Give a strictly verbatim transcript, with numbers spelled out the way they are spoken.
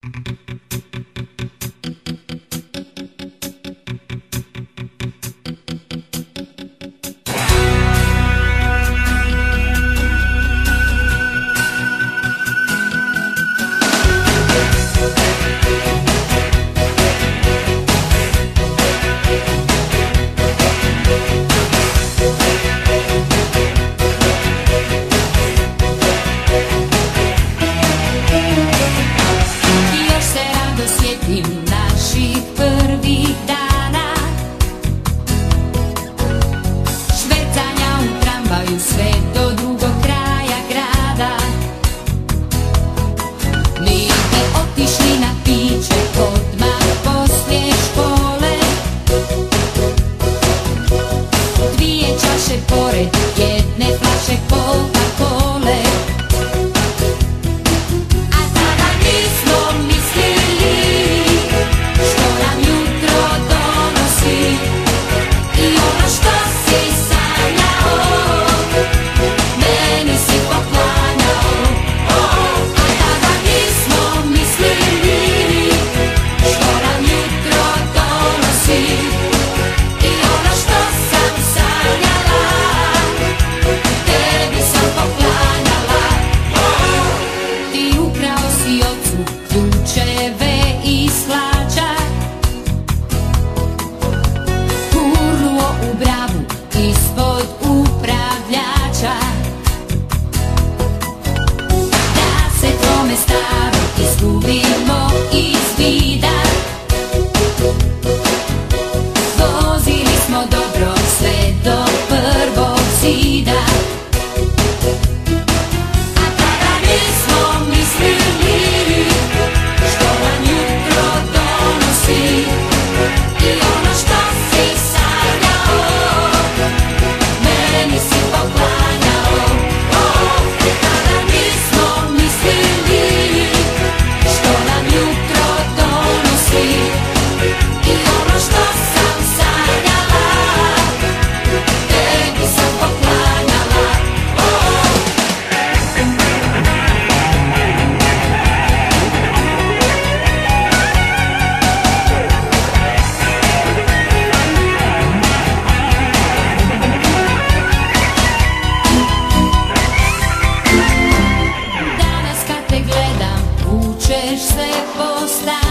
Naših prvih dana, švercanja u tramvaju sve do drugog kraja grada. Mi bi otišli na piće odmah poslije škole, dvije čaše pored jedne flaše Coca-Cole. Ključeve iz hlača, kurnuo u bravu ispod upravljača, da se tvome staru izgubimo iz vida. Vozili smo dobro sve do prvog zida, a tada nismo mislili se posta